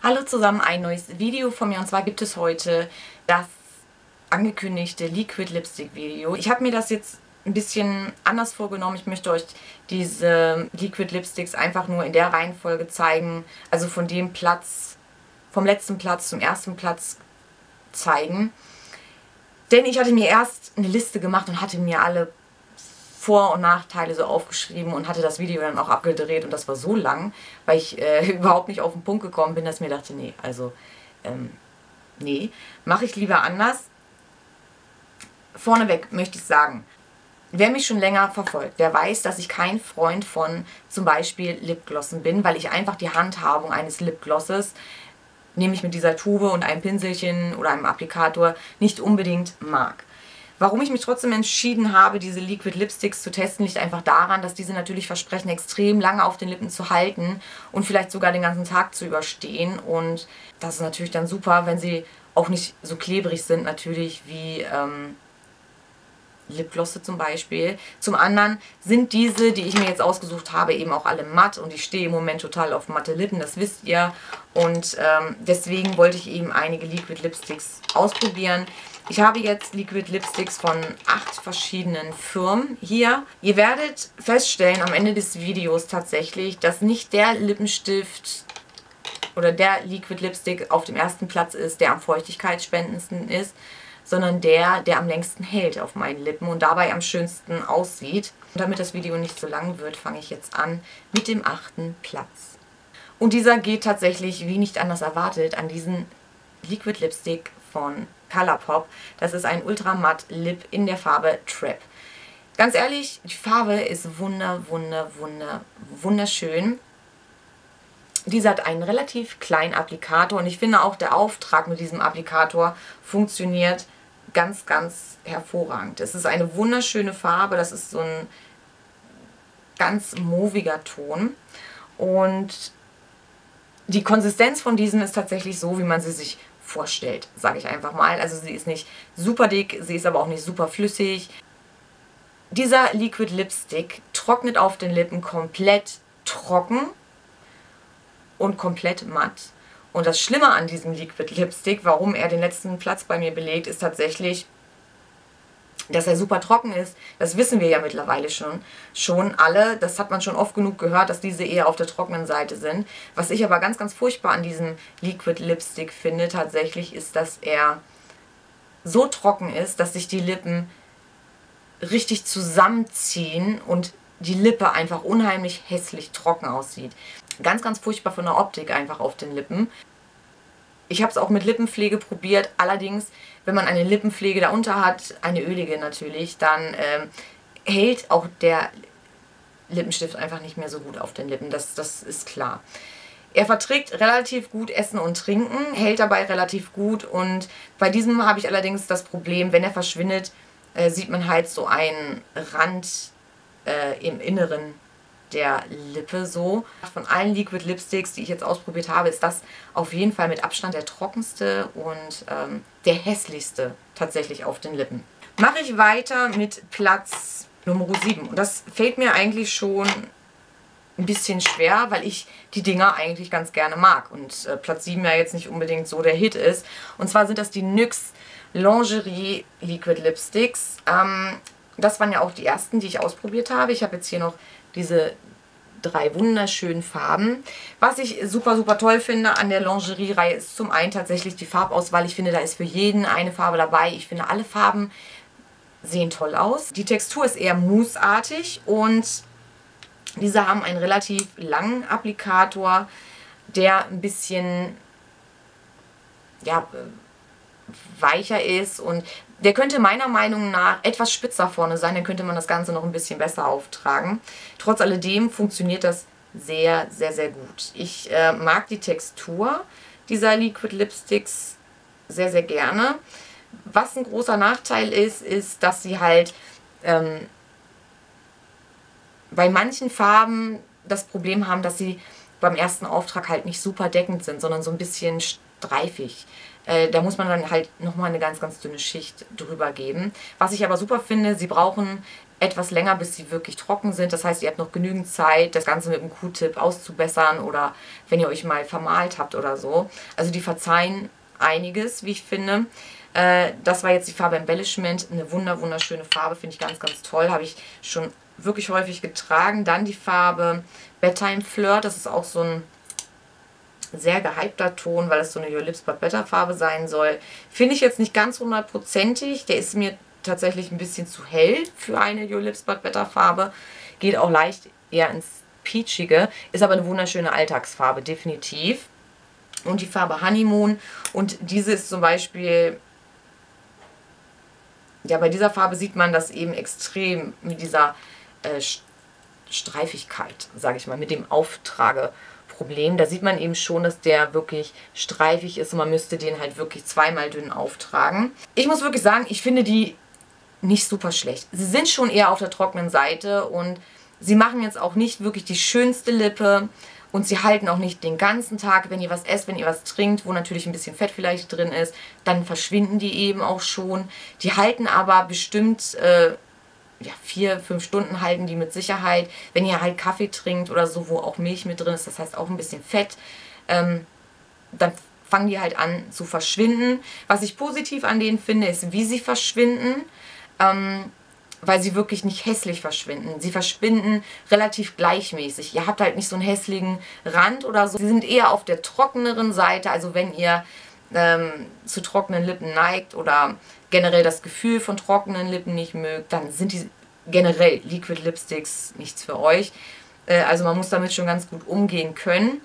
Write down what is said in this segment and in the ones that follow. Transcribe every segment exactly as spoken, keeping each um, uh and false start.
Hallo zusammen, ein neues Video von mir und zwar gibt es heute das angekündigte Liquid Lipstick Video. Ich habe mir das jetzt ein bisschen anders vorgenommen. Ich möchte euch diese Liquid Lipsticks einfach nur in der Reihenfolge zeigen, also von dem Platz, vom letzten Platz zum ersten Platz zeigen. Denn ich hatte mir erst eine Liste gemacht und hatte mir alle Vor- und Nachteile so aufgeschrieben und hatte das Video dann auch abgedreht und das war so lang, weil ich äh, überhaupt nicht auf den Punkt gekommen bin, dass ich mir dachte, nee, also, ähm, nee, mache ich lieber anders. Vorneweg möchte ich sagen, wer mich schon länger verfolgt, der weiß, dass ich kein Freund von zum Beispiel Lipglossen bin, weil ich einfach die Handhabung eines Lipglosses, nämlich mit dieser Tube und einem Pinselchen oder einem Applikator, nicht unbedingt mag. Warum ich mich trotzdem entschieden habe, diese Liquid Lipsticks zu testen, liegt einfach daran, dass diese natürlich versprechen, extrem lange auf den Lippen zu halten und vielleicht sogar den ganzen Tag zu überstehen. Und das ist natürlich dann super, wenn sie auch nicht so klebrig sind natürlich wie ähm, Lipglosse zum Beispiel. Zum anderen sind diese, die ich mir jetzt ausgesucht habe, eben auch alle matt und ich stehe im Moment total auf matte Lippen, das wisst ihr. Und ähm, deswegen wollte ich eben einige Liquid Lipsticks ausprobieren. Ich habe jetzt Liquid Lipsticks von acht verschiedenen Firmen hier. Ihr werdet feststellen am Ende des Videos tatsächlich, dass nicht der Lippenstift oder der Liquid Lipstick auf dem ersten Platz ist, der am feuchtigkeitsspendendsten ist, sondern der, der am längsten hält auf meinen Lippen und dabei am schönsten aussieht. Und damit das Video nicht so lang wird, fange ich jetzt an mit dem achten Platz. Und dieser geht tatsächlich, wie nicht anders erwartet, an diesen Liquid Lipstick von Colourpop. Das ist ein Ultramatt Lip in der Farbe Trap. Ganz ehrlich, die Farbe ist wunder, wunder, wunder, wunderschön. Diese hat einen relativ kleinen Applikator und ich finde auch der Auftrag mit diesem Applikator funktioniert ganz, ganz hervorragend. Es ist eine wunderschöne Farbe, das ist so ein ganz mauviger Ton und die Konsistenz von diesem ist tatsächlich so, wie man sie sich vorstellt, sage ich einfach mal. Also sie ist nicht super dick, sie ist aber auch nicht super flüssig. Dieser Liquid Lipstick trocknet auf den Lippen komplett trocken und komplett matt. Und das Schlimme an diesem Liquid Lipstick, warum er den letzten Platz bei mir belegt, ist tatsächlich, dass er super trocken ist. Das wissen wir ja mittlerweile schon, schon alle. Das hat man schon oft genug gehört, dass diese eher auf der trockenen Seite sind. Was ich aber ganz, ganz furchtbar an diesem Liquid Lipstick finde tatsächlich, ist, dass er so trocken ist, dass sich die Lippen richtig zusammenziehen und die Lippe einfach unheimlich hässlich trocken aussieht. Ganz, ganz furchtbar von der Optik einfach auf den Lippen. Ich habe es auch mit Lippenpflege probiert, allerdings, wenn man eine Lippenpflege darunter hat, eine ölige natürlich, dann ähm, hält auch der Lippenstift einfach nicht mehr so gut auf den Lippen, das, das ist klar. Er verträgt relativ gut Essen und Trinken, hält dabei relativ gut und bei diesem habe ich allerdings das Problem, wenn er verschwindet, äh, sieht man halt so einen Rand äh, im Inneren der Lippe so. Von allen Liquid Lipsticks, die ich jetzt ausprobiert habe, ist das auf jeden Fall mit Abstand der trockenste und ähm, der hässlichste tatsächlich auf den Lippen. Mache ich weiter mit Platz Nummer sieben. Und das fällt mir eigentlich schon ein bisschen schwer, weil ich die Dinger eigentlich ganz gerne mag. Und äh, Platz sieben ja jetzt nicht unbedingt so der Hit ist. Und zwar sind das die N Y X Lingerie Liquid Lipsticks. Ähm, das waren ja auch die ersten, die ich ausprobiert habe. Ich habe jetzt hier noch diese drei wunderschönen Farben. Was ich super, super toll finde an der Lingerie-Reihe ist zum einen tatsächlich die Farbauswahl. Ich finde, da ist für jeden eine Farbe dabei. Ich finde, alle Farben sehen toll aus. Die Textur ist eher mousseartig und diese haben einen relativ langen Applikator, der ein bisschen ja, weicher ist und der könnte meiner Meinung nach etwas spitzer vorne sein, dann könnte man das Ganze noch ein bisschen besser auftragen. Trotz alledem funktioniert das sehr, sehr, sehr gut. Ich äh, mag die Textur dieser Liquid Lipsticks sehr, sehr gerne. Was ein großer Nachteil ist, ist, dass sie halt ähm, bei manchen Farben das Problem haben, dass sie beim ersten Auftrag halt nicht super deckend sind, sondern so ein bisschen streifig. Äh, da muss man dann halt nochmal eine ganz, ganz dünne Schicht drüber geben. Was ich aber super finde, sie brauchen etwas länger, bis sie wirklich trocken sind. Das heißt, ihr habt noch genügend Zeit, das Ganze mit einem Q-Tip auszubessern oder wenn ihr euch mal vermalt habt oder so. Also die verzeihen einiges, wie ich finde. Äh, das war jetzt die Farbe Embellishment. Eine wunder wunderschöne Farbe, finde ich ganz, ganz toll. Habe ich schon wirklich häufig getragen. Dann die Farbe Bedtime Flirt. Das ist auch so ein sehr gehypter Ton, weil es so eine Your Lips But Better Farbe sein soll. Finde ich jetzt nicht ganz hundertprozentig. Der ist mir tatsächlich ein bisschen zu hell für eine Your Lips But Better Farbe. Geht auch leicht eher ins Peachige. Ist aber eine wunderschöne Alltagsfarbe, definitiv. Und die Farbe Honeymoon. Und diese ist zum Beispiel... Ja, bei dieser Farbe sieht man das eben extrem mit dieser äh, Streifigkeit, sage ich mal, mit dem Auftrageproblem. Da sieht man eben schon, dass der wirklich streifig ist und man müsste den halt wirklich zweimal dünn auftragen. Ich muss wirklich sagen, ich finde die nicht super schlecht. Sie sind schon eher auf der trockenen Seite und sie machen jetzt auch nicht wirklich die schönste Lippe und sie halten auch nicht den ganzen Tag, wenn ihr was esst, wenn ihr was trinkt, wo natürlich ein bisschen Fett vielleicht drin ist, dann verschwinden die eben auch schon. Die halten aber bestimmt äh, ja, vier, fünf Stunden halten die mit Sicherheit. Wenn ihr halt Kaffee trinkt oder so, wo auch Milch mit drin ist, das heißt auch ein bisschen Fett, ähm, dann fangen die halt an zu verschwinden. Was ich positiv an denen finde, ist, wie sie verschwinden. Ähm, weil sie wirklich nicht hässlich verschwinden. Sie verschwinden relativ gleichmäßig. Ihr habt halt nicht so einen hässlichen Rand oder so. Sie sind eher auf der trockeneren Seite. Also wenn ihr ähm, zu trockenen Lippen neigt oder generell das Gefühl von trockenen Lippen nicht mögt, dann sind die generell Liquid Lipsticks nichts für euch. Äh, also man muss damit schon ganz gut umgehen können.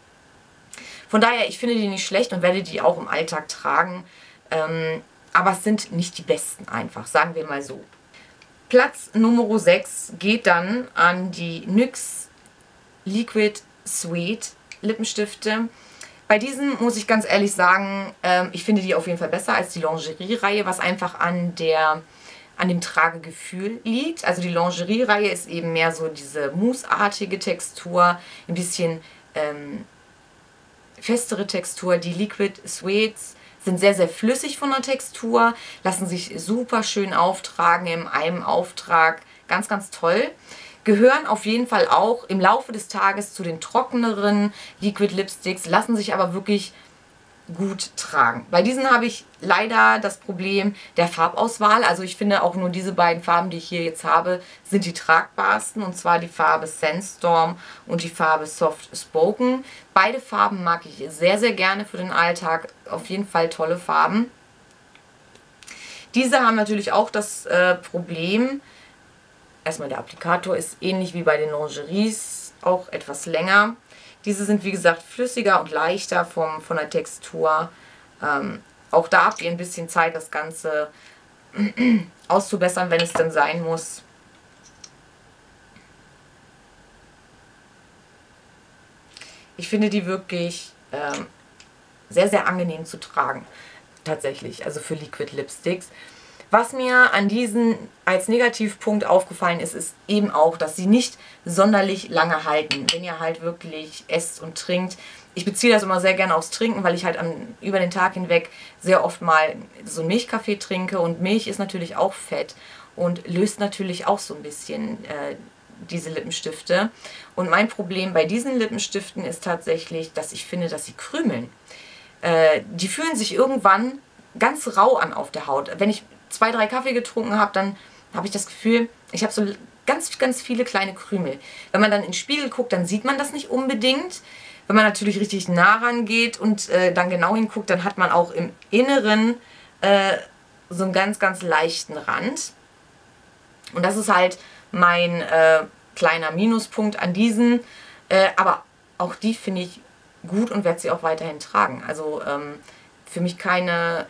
Von daher, ich finde die nicht schlecht und werde die auch im Alltag tragen. Ähm, aber es sind nicht die besten einfach, sagen wir mal so. Platz Nummer sechs geht dann an die N Y X Liquid Sweet Lippenstifte. Bei diesen muss ich ganz ehrlich sagen, ähm, ich finde die auf jeden Fall besser als die Lingerie-Reihe, was einfach an, der, an dem Tragegefühl liegt. Also die Lingerie-Reihe ist eben mehr so diese mousseartige Textur, ein bisschen ähm, festere Textur. Die Liquid Sweets sind sehr, sehr flüssig von der Textur, lassen sich super schön auftragen in einem Auftrag. Ganz, ganz toll. Gehören auf jeden Fall auch im Laufe des Tages zu den trockeneren Liquid Lipsticks, lassen sich aber wirklich gut tragen. Bei diesen habe ich leider das Problem der Farbauswahl. Also ich finde auch nur diese beiden Farben, die ich hier jetzt habe, sind die tragbarsten. Und zwar die Farbe Sandstorm und die Farbe Soft Spoken. Beide Farben mag ich sehr, sehr gerne für den Alltag. Auf jeden Fall tolle Farben. Diese haben natürlich auch das äh, Problem, erstmal der Applikator ist ähnlich wie bei den Lingeries, auch etwas länger. Diese sind wie gesagt flüssiger und leichter vom, von der Textur. Ähm, auch da habt ihr ein bisschen Zeit, das Ganze auszubessern, wenn es denn sein muss. Ich finde die wirklich ähm, sehr, sehr angenehm zu tragen. Tatsächlich, also für Liquid Lipsticks. Was mir an diesen als Negativpunkt aufgefallen ist, ist eben auch, dass sie nicht sonderlich lange halten, wenn ihr halt wirklich esst und trinkt. Ich beziehe das immer sehr gerne aufs Trinken, weil ich halt an, über den Tag hinweg sehr oft mal so einen Milchkaffee trinke und Milch ist natürlich auch Fett und löst natürlich auch so ein bisschen äh, diese Lippenstifte. Und mein Problem bei diesen Lippenstiften ist tatsächlich, dass ich finde, dass sie krümeln. Äh, die fühlen sich irgendwann ganz rau an auf der Haut. Wenn ich zwei, drei Kaffee getrunken habe, dann habe ich das Gefühl, ich habe so ganz, ganz viele kleine Krümel. Wenn man dann in den Spiegel guckt, dann sieht man das nicht unbedingt. Wenn man natürlich richtig nah rangeht und äh, dann genau hinguckt, dann hat man auch im Inneren äh, so einen ganz, ganz leichten Rand. Und das ist halt mein äh, kleiner Minuspunkt an diesen. Äh, aber auch die finde ich gut und werde sie auch weiterhin tragen. Also ähm, für mich keine...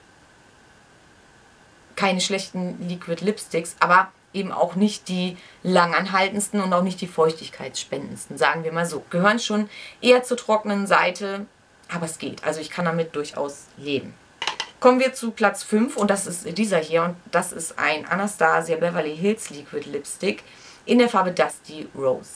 keine schlechten Liquid Lipsticks, aber eben auch nicht die langanhaltendsten und auch nicht die feuchtigkeitsspendendsten, sagen wir mal so. Gehören schon eher zur trockenen Seite, aber es geht. Also ich kann damit durchaus leben. Kommen wir zu Platz fünf und das ist dieser hier und das ist ein Anastasia Beverly Hills Liquid Lipstick in der Farbe Dusty Rose.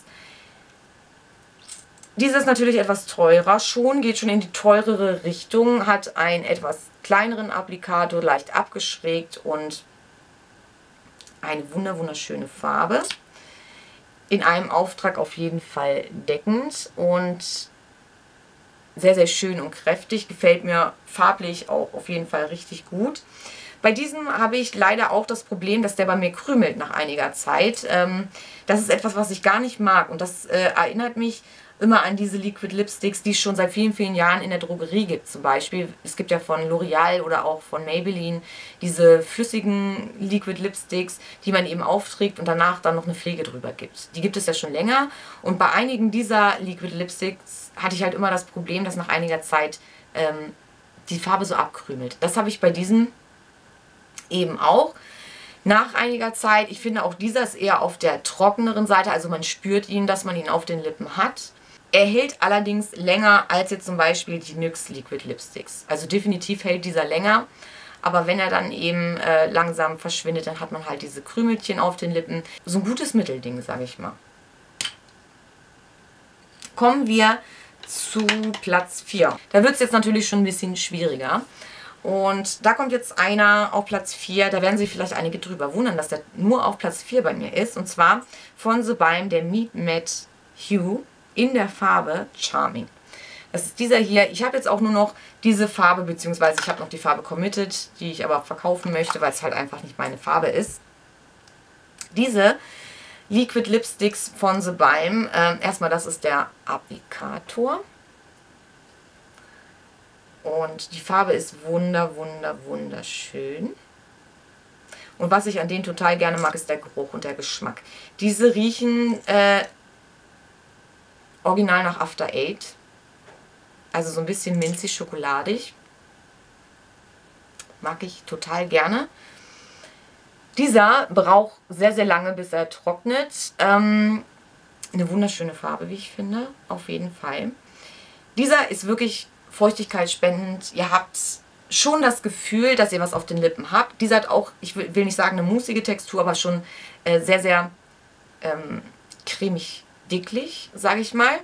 Dieser ist natürlich etwas teurer schon, geht schon in die teurere Richtung, hat einen etwas kleineren Applikator, leicht abgeschrägt und eine wunder wunderschöne Farbe. In einem Auftrag auf jeden Fall deckend und sehr, sehr schön und kräftig. Gefällt mir farblich auch auf jeden Fall richtig gut. Bei diesem habe ich leider auch das Problem, dass der bei mir krümelt nach einiger Zeit. Ähm, das ist etwas, was ich gar nicht mag. Und das äh, erinnert mich immer an diese Liquid Lipsticks, die es schon seit vielen, vielen Jahren in der Drogerie gibt. Zum Beispiel, es gibt ja von L'Oreal oder auch von Maybelline diese flüssigen Liquid Lipsticks, die man eben aufträgt und danach dann noch eine Pflege drüber gibt. Die gibt es ja schon länger. Und bei einigen dieser Liquid Lipsticks hatte ich halt immer das Problem, dass nach einiger Zeit ähm, die Farbe so abkrümelt. Das habe ich bei diesem eben auch. Nach einiger Zeit, ich finde auch dieser ist eher auf der trockeneren Seite, also man spürt ihn, dass man ihn auf den Lippen hat. Er hält allerdings länger als jetzt zum Beispiel die N Y X Liquid Lipsticks. Also definitiv hält dieser länger, aber wenn er dann eben äh, langsam verschwindet, dann hat man halt diese Krümelchen auf den Lippen. So ein gutes Mittelding, sage ich mal. Kommen wir zu Platz vier. Da wird es jetzt natürlich schon ein bisschen schwieriger. Und da kommt jetzt einer auf Platz vier, da werden sich vielleicht einige drüber wundern, dass der nur auf Platz vier bei mir ist. Und zwar von The Balm, der Meet Matte Hue in der Farbe Charming. Das ist dieser hier. Ich habe jetzt auch nur noch diese Farbe, beziehungsweise ich habe noch die Farbe Committed, die ich aber verkaufen möchte, weil es halt einfach nicht meine Farbe ist. Diese Liquid Lipsticks von The Balm. Ähm, erstmal, das ist der Applikator. Und die Farbe ist wunder, wunder, wunderschön. Und was ich an denen total gerne mag, ist der Geruch und der Geschmack. Diese riechen äh, original nach After Eight. Also so ein bisschen minzig, schokoladig. Mag ich total gerne. Dieser braucht sehr, sehr lange, bis er trocknet. Ähm, eine wunderschöne Farbe, wie ich finde. Auf jeden Fall. Dieser ist wirklich feuchtigkeitsspendend. Ihr habt schon das Gefühl, dass ihr was auf den Lippen habt. Dieser hat auch, ich will nicht sagen eine musige Textur, aber schon äh, sehr, sehr ähm, cremig dicklich, sage ich mal.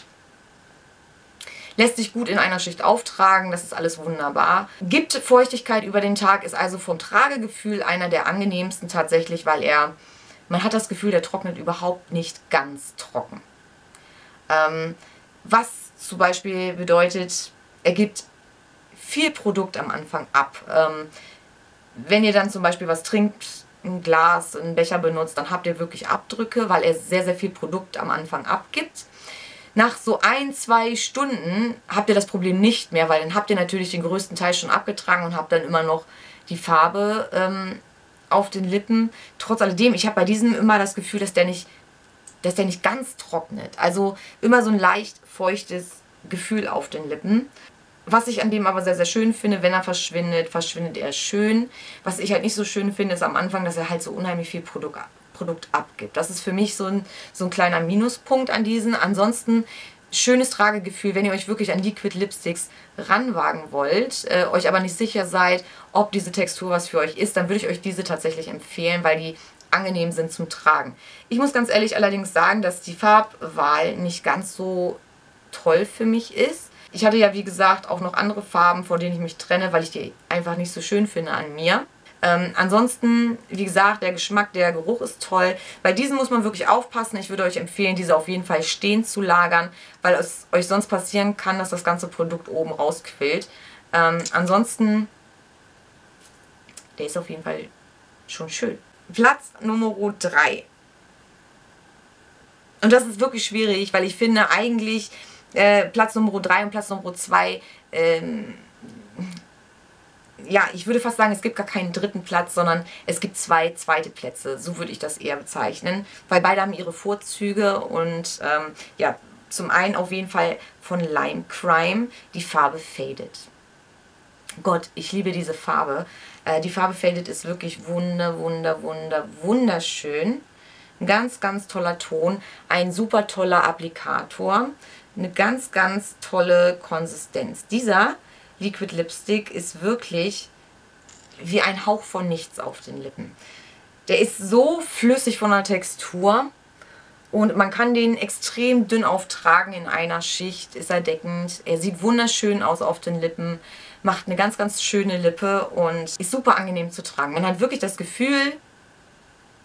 Lässt sich gut in einer Schicht auftragen, das ist alles wunderbar. Gibt Feuchtigkeit über den Tag, ist also vom Tragegefühl einer der angenehmsten tatsächlich, weil er, man hat das Gefühl, der trocknet überhaupt nicht ganz trocken. Ähm, was zum Beispiel bedeutet, er gibt viel Produkt am Anfang ab. Ähm, wenn ihr dann zum Beispiel was trinkt, ein Glas, einen Becher benutzt, dann habt ihr wirklich Abdrücke, weil er sehr, sehr viel Produkt am Anfang abgibt. Nach so ein, zwei Stunden habt ihr das Problem nicht mehr, weil dann habt ihr natürlich den größten Teil schon abgetragen und habt dann immer noch die Farbe ähm, auf den Lippen. Trotz alledem, ich habe bei diesem immer das Gefühl, dass der nicht, dass der nicht ganz trocknet. Also immer so ein leicht feuchtes Gefühl auf den Lippen. Was ich an dem aber sehr, sehr schön finde, wenn er verschwindet, verschwindet er schön. Was ich halt nicht so schön finde, ist am Anfang, dass er halt so unheimlich viel Produkt, Produkt abgibt. Das ist für mich so ein, so ein kleiner Minuspunkt an diesen. Ansonsten schönes Tragegefühl, wenn ihr euch wirklich an Liquid Lipsticks ranwagen wollt, äh, euch aber nicht sicher seid, ob diese Textur was für euch ist, dann würde ich euch diese tatsächlich empfehlen, weil die angenehm sind zum Tragen. Ich muss ganz ehrlich allerdings sagen, dass die Farbwahl nicht ganz so toll für mich ist. Ich hatte ja, wie gesagt, auch noch andere Farben, von denen ich mich trenne, weil ich die einfach nicht so schön finde an mir. Ähm, ansonsten, wie gesagt, der Geschmack, der Geruch ist toll. Bei diesen muss man wirklich aufpassen. Ich würde euch empfehlen, diese auf jeden Fall stehen zu lagern, weil es euch sonst passieren kann, dass das ganze Produkt oben rausquillt. Ähm, ansonsten, der ist auf jeden Fall schon schön. Platz Nummer drei. Und das ist wirklich schwierig, weil ich finde eigentlich äh, Platz Nummer drei und Platz Nummer zwei, ähm, ja, ich würde fast sagen, es gibt gar keinen dritten Platz, sondern es gibt zwei zweite Plätze. So würde ich das eher bezeichnen, weil beide haben ihre Vorzüge und ähm, ja, zum einen auf jeden Fall von Lime Crime die Farbe Faded. Gott, ich liebe diese Farbe. Äh, die Farbe Faded ist wirklich wunder, wunder, wunder, wunderschön. Ein ganz, ganz toller Ton. Ein super toller Applikator. Eine ganz, ganz tolle Konsistenz. Dieser Liquid Lipstick ist wirklich wie ein Hauch von nichts auf den Lippen. Der ist so flüssig von der Textur und man kann den extrem dünn auftragen in einer Schicht. Ist er deckend. Er sieht wunderschön aus auf den Lippen. Macht eine ganz, ganz schöne Lippe und ist super angenehm zu tragen. Man hat wirklich das Gefühl,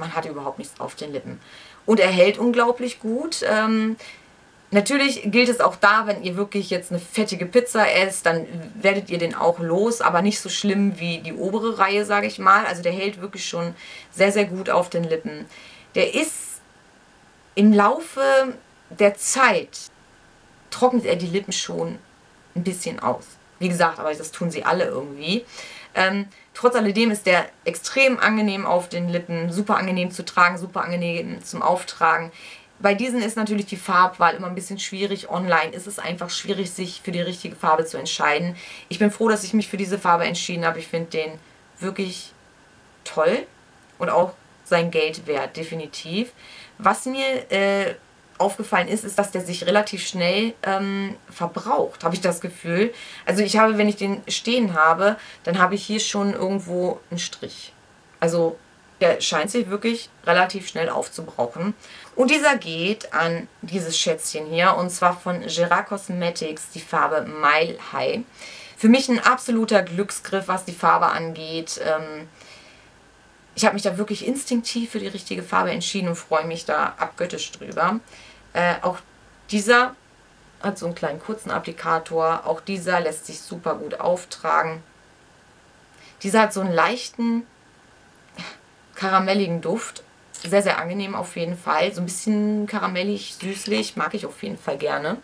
man hat überhaupt nichts auf den Lippen. Und er hält unglaublich gut. Ähm, natürlich gilt es auch da, wenn ihr wirklich jetzt eine fettige Pizza esst, dann werdet ihr den auch los, aber nicht so schlimm wie die obere Reihe, sage ich mal. Also der hält wirklich schon sehr, sehr gut auf den Lippen. Der ist im Laufe der Zeit, trocknet er die Lippen schon ein bisschen aus. Wie gesagt, aber das tun sie alle irgendwie. Ähm, trotz alledem ist der extrem angenehm auf den Lippen, super angenehm zu tragen, super angenehm zum Auftragen. Bei diesen ist natürlich die Farbwahl immer ein bisschen schwierig. Online ist es einfach schwierig, sich für die richtige Farbe zu entscheiden. Ich bin froh, dass ich mich für diese Farbe entschieden habe. Ich finde den wirklich toll und auch sein Geld wert, definitiv. Was mir äh, aufgefallen ist, ist, dass der sich relativ schnell ähm, verbraucht, habe ich das Gefühl. Also ich habe, wenn ich den stehen habe, dann habe ich hier schon irgendwo einen Strich. Also der scheint sich wirklich relativ schnell aufzubrauchen. Und dieser geht an dieses Schätzchen hier, und zwar von Gerard Cosmetics, die Farbe Mile High. Für mich ein absoluter Glücksgriff, was die Farbe angeht. Ähm, ich habe mich da wirklich instinktiv für die richtige Farbe entschieden und freue mich da abgöttisch drüber. Äh, auch dieser hat so einen kleinen kurzen Applikator. Auch dieser lässt sich super gut auftragen. Dieser hat so einen leichten karamelligen Duft. Sehr, sehr angenehm auf jeden Fall. So ein bisschen karamellig, süßlich. Mag ich auf jeden Fall gerne.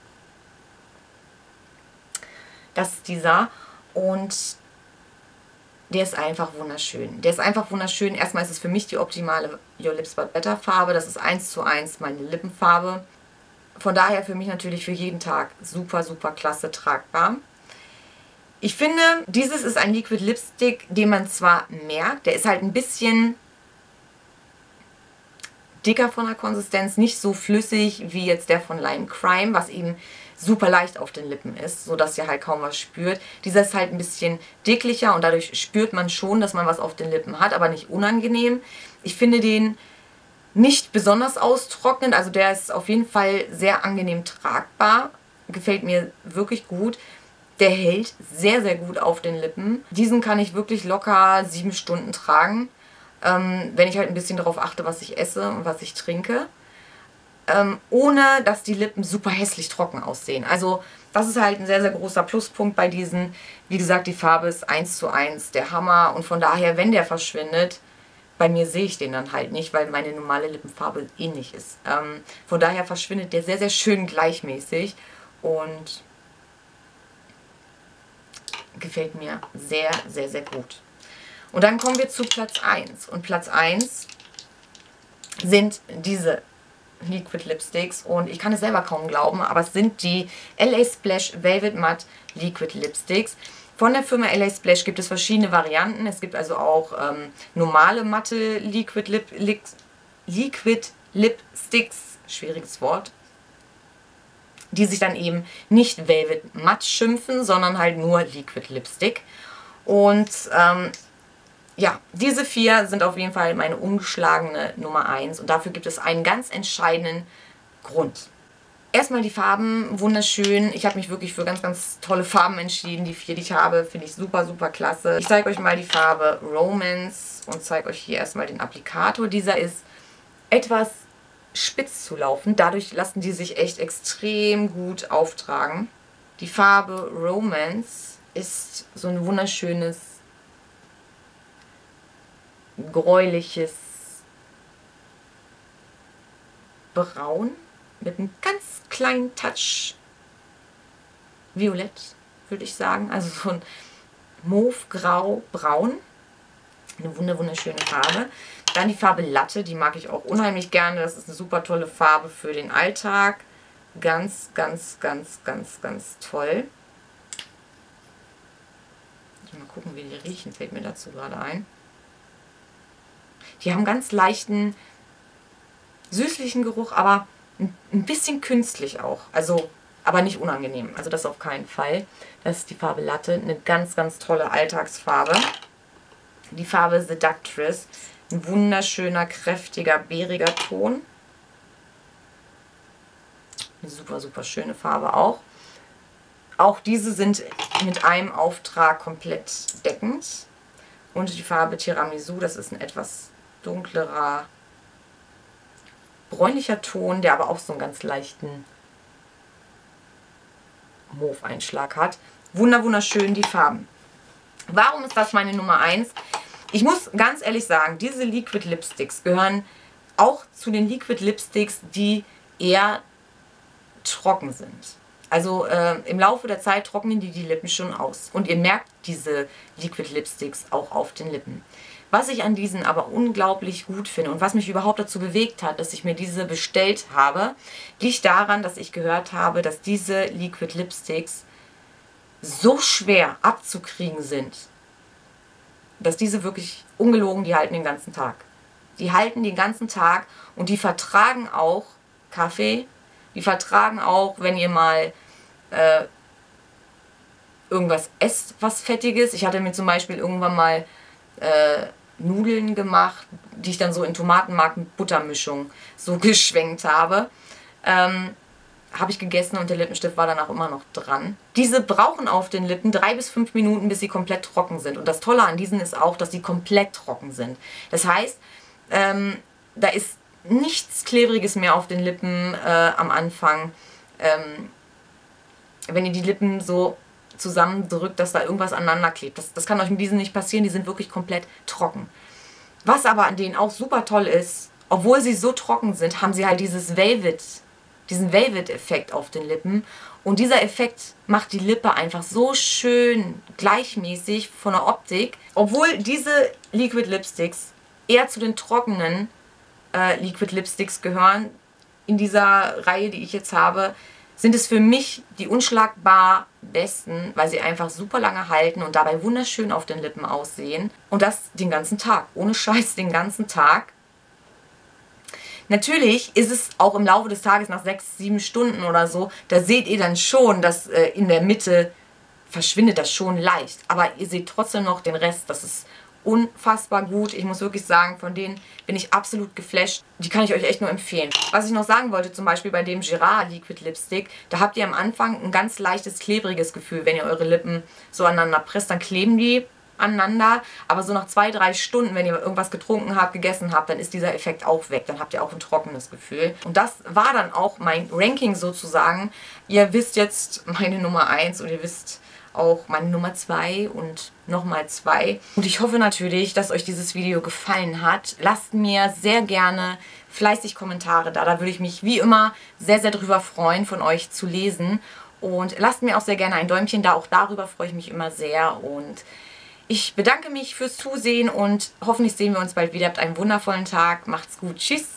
Das ist dieser. Und der ist einfach wunderschön. Der ist einfach wunderschön. Erstmal ist es für mich die optimale Your Lips But Better Farbe. Das ist eins zu eins meine Lippenfarbe. Von daher für mich natürlich für jeden Tag super, super klasse tragbar. Ich finde, dieses ist ein Liquid Lipstick, den man zwar merkt, der ist halt ein bisschen dicker von der Konsistenz, nicht so flüssig wie jetzt der von Lime Crime, was eben super leicht auf den Lippen ist, sodass ihr halt kaum was spürt. Dieser ist halt ein bisschen dicklicher und dadurch spürt man schon, dass man was auf den Lippen hat, aber nicht unangenehm. Ich finde den nicht besonders austrocknend, also der ist auf jeden Fall sehr angenehm tragbar, gefällt mir wirklich gut. Der hält sehr, sehr gut auf den Lippen. Diesen kann ich wirklich locker sieben Stunden tragen, ähm, wenn ich halt ein bisschen darauf achte, was ich esse und was ich trinke. Ähm, ohne dass die Lippen super hässlich trocken aussehen. Also das ist halt ein sehr, sehr großer Pluspunkt bei diesen. Wie gesagt, die Farbe ist eins zu eins der Hammer und von daher, wenn der verschwindet, bei mir sehe ich den dann halt nicht, weil meine normale Lippenfarbe ähnlich ist. Ähm, von daher verschwindet der sehr, sehr schön gleichmäßig und gefällt mir sehr, sehr, sehr gut. Und dann kommen wir zu Platz eins. Und Platz eins sind diese Liquid Lipsticks. Und ich kann es selber kaum glauben, aber es sind die L A Splash Velvet Matte Liquid Lipsticks. Von der Firma L A Splash gibt es verschiedene Varianten. Es gibt also auch ähm, normale matte Liquid, Lip, Lip, Liquid Lipsticks, schwieriges Wort, die sich dann eben nicht Velvet Matte schimpfen, sondern halt nur Liquid Lipstick. Und ähm, ja, diese vier sind auf jeden Fall meine ungeschlagene Nummer eins und dafür gibt es einen ganz entscheidenden Grund. Erstmal die Farben, wunderschön. Ich habe mich wirklich für ganz, ganz tolle Farben entschieden. Die vier, die ich habe, finde ich super, super klasse. Ich zeige euch mal die Farbe Romance und zeige euch hier erstmal den Applikator. Dieser ist etwas spitz zu laufen. Dadurch lassen die sich echt extrem gut auftragen. Die Farbe Romance ist so ein wunderschönes, gräuliches Braun mit einem ganz kleinen Touch Violett, würde ich sagen. Also so ein Mauve-Grau-Braun. Eine wunder wunderschöne Farbe. Dann die Farbe Latte, die mag ich auch unheimlich gerne. Das ist eine super tolle Farbe für den Alltag. Ganz, ganz, ganz, ganz, ganz toll. Mal gucken, wie die riechen, fällt mir dazu gerade ein. Die haben ganz leichten, süßlichen Geruch, aber ein bisschen künstlich auch. Also, aber nicht unangenehm. Also das auf keinen Fall. Das ist die Farbe Latte. Eine ganz, ganz tolle Alltagsfarbe. Die Farbe Seductress. Ein wunderschöner, kräftiger, beeriger Ton. Eine super, super schöne Farbe auch. Auch diese sind mit einem Auftrag komplett deckend. Und die Farbe Tiramisu, das ist ein etwas dunklerer, bräunlicher Ton, der aber auch so einen ganz leichten Mauve-Einschlag hat. Wunder, wunderschön, die Farben. Warum ist das meine Nummer eins? Ich muss ganz ehrlich sagen, diese Liquid Lipsticks gehören auch zu den Liquid Lipsticks, die eher trocken sind. Also äh, im Laufe der Zeit trocknen die die Lippen schon aus. Und ihr merkt diese Liquid Lipsticks auch auf den Lippen. Was ich an diesen aber unglaublich gut finde und was mich überhaupt dazu bewegt hat, dass ich mir diese bestellt habe, liegt daran, dass ich gehört habe, dass diese Liquid Lipsticks so schwer abzukriegen sind, dass diese wirklich ungelogen, die halten den ganzen Tag. Die halten den ganzen Tag und die vertragen auch Kaffee, die vertragen auch, wenn ihr mal äh, irgendwas esst, was Fettiges. Ich hatte mir zum Beispiel irgendwann mal äh, Nudeln gemacht, die ich dann so in Tomatenmark mit Buttermischung so geschwenkt habe. Ähm, habe ich gegessen und der Lippenstift war danach immer noch dran. Diese brauchen auf den Lippen drei bis fünf Minuten, bis sie komplett trocken sind. Und das Tolle an diesen ist auch, dass sie komplett trocken sind. Das heißt, ähm, da ist nichts Klebriges mehr auf den Lippen äh, am Anfang. Ähm, wenn ihr die Lippen so zusammendrückt, dass da irgendwas aneinander klebt. Das, das kann euch mit diesen nicht passieren, die sind wirklich komplett trocken. Was aber an denen auch super toll ist, obwohl sie so trocken sind, haben sie halt dieses Velvet, diesen Velvet-Effekt auf den Lippen. Und dieser Effekt macht die Lippe einfach so schön gleichmäßig von der Optik. Obwohl diese Liquid Lipsticks eher zu den trockenen äh, Liquid Lipsticks gehören, in dieser Reihe, die ich jetzt habe, sind es für mich die unschlagbar besten, weil sie einfach super lange halten und dabei wunderschön auf den Lippen aussehen. Und das den ganzen Tag. Ohne Scheiß den ganzen Tag. Natürlich ist es auch im Laufe des Tages nach sechs, sieben Stunden oder so, da seht ihr dann schon, dass äh, in der Mitte verschwindet das schon leicht. Aber ihr seht trotzdem noch den Rest. Das ist unfassbar gut. Ich muss wirklich sagen, von denen bin ich absolut geflasht. Die kann ich euch echt nur empfehlen. Was ich noch sagen wollte, zum Beispiel bei dem Girard Liquid Lipstick, da habt ihr am Anfang ein ganz leichtes, klebriges Gefühl. Wenn ihr eure Lippen so aneinander presst, dann kleben die aneinander. Aber so nach zwei, drei Stunden, wenn ihr irgendwas getrunken habt, gegessen habt, dann ist dieser Effekt auch weg. Dann habt ihr auch ein trockenes Gefühl. Und das war dann auch mein Ranking sozusagen. Ihr wisst jetzt meine Nummer eins und ihr wisst auch meine Nummer zwei und nochmal zwei. Und ich hoffe natürlich, dass euch dieses Video gefallen hat. Lasst mir sehr gerne fleißig Kommentare da. Da würde ich mich wie immer sehr, sehr drüber freuen, von euch zu lesen. Und lasst mir auch sehr gerne ein Däumchen da. Auch darüber freue ich mich immer sehr. Und ich bedanke mich fürs Zusehen und hoffentlich sehen wir uns bald wieder. Habt einen wundervollen Tag. Macht's gut. Tschüss.